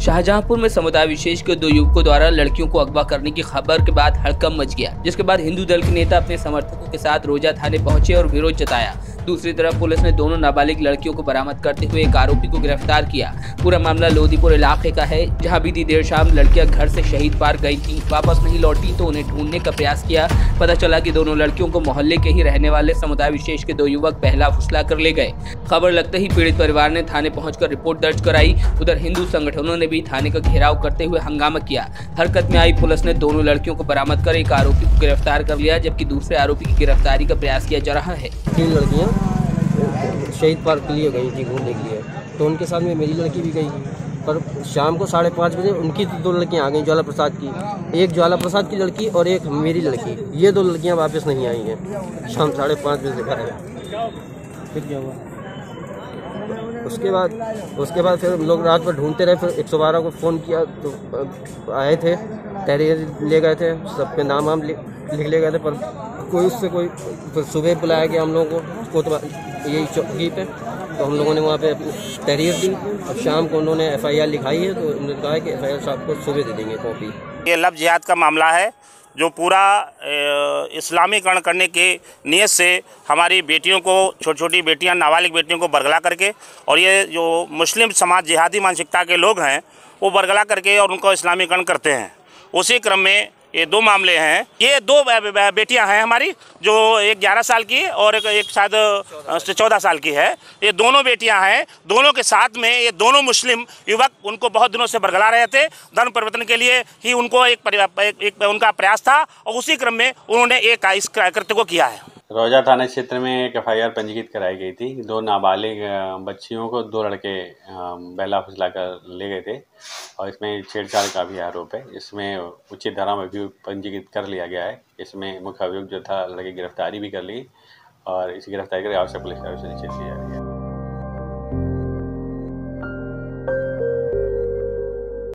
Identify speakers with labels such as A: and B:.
A: शाहजहांपुर में समुदाय विशेष के 2 युवकों द्वारा लड़कियों को अगवा करने की खबर के बाद हड़कंप मच गया, जिसके बाद हिंदू दल के नेता अपने समर्थकों के साथ रोजा थाने पहुंचे और विरोध जताया। दूसरी तरफ पुलिस ने दोनों नाबालिग लड़कियों को बरामद करते हुए एक आरोपी को गिरफ्तार किया। पूरा मामला लोदीपुर इलाके का है, जहां बीती देर शाम लड़कियां घर से शहीद पार्क गई थीं, वापस नहीं लौटी तो उन्हें ढूंढने का प्रयास किया। पता चला कि दोनों लड़कियों को मोहल्ले के ही रहने वाले समुदाय विशेष के 2 युवक पहला फुसला कर ले गए। खबर लगते ही पीड़ित परिवार ने थाने पहुंचकर रिपोर्ट दर्ज कराई। उधर हिंदू संगठनों ने भी थाने का घेराव करते हुए हंगामा किया। हरकत में आई पुलिस ने दोनों लड़कियों को बरामद कर एक आरोपी को गिरफ्तार कर लिया, जबकि दूसरे आरोपी की गिरफ्तारी का प्रयास किया जा रहा है।
B: 3 लड़कियां शहीद पार्क के लिए गई थी घूमने के लिए, तो उनके साथ में मेरी लड़की भी गई थी। पर शाम को 5:30 बजे उनकी 2 लड़कियां आ गई, ज्वाला प्रसाद की, एक ज्वाला प्रसाद की लड़की और एक मेरी लड़की। ये 2 लड़कियां वापस नहीं आई हैं शाम 5:30 बजे से घर। फिर क्या हुआ? उसके बाद फिर हम लोग रात भर ढूंढते रहे। फिर 112 को फ़ोन किया तो आए थे, तहरीर ले गए थे, सबके नाम लिख ले गए थे, पर कोई उससे कोई। फिर सुबह बुलाया गया हम लोगों को तो यही चौकी पे, तो हम लोगों ने वहाँ पे तहरीर दी और शाम को उन्होंने FIR लिखाई है, तो उन्होंने कहा है कि FIR साहब को सुबह दे देंगे कॉपी।
C: ये लव जिहाद का मामला है, जो पूरा इस्लामीकरण करने की नीयत से हमारी बेटियों को, छोटी छोटी बेटियां, नाबालिग बेटियों को बरगला करके, और ये जो मुस्लिम समाज जिहादी मानसिकता के लोग हैं वो बरगला करके और उनको इस्लामीकरण करते हैं। उसी क्रम में ये 2 मामले हैं। ये 2 बेटियां हैं हमारी, जो एक 11 साल की और एक शायद 14 साल की है। ये दोनों बेटियां हैं। दोनों के साथ में ये दोनों मुस्लिम युवक उनको बहुत दिनों से बरगला रहे थे। धर्म परिवर्तन के लिए ही उनको एक उनका प्रयास था, और उसी क्रम में उन्होंने इस कृत्य को किया है।
D: रोजा थाना क्षेत्र में एक FIR पंजीकृत कराई गई थी। 2 नाबालिग बच्चियों को 2 लड़के बहला फुसला कर ले गए थे, और इसमें छेड़छाड़ का भी आरोप है। इसमें उचित धारा में भी पंजीकृत कर लिया गया है। इसमें मुख्य अभियुक्त जो था लड़के की गिरफ्तारी भी कर ली, और इस गिरफ्तारी कर आवश्यक पुलिस कार्रवाई सुनिश्चित की जा रही है।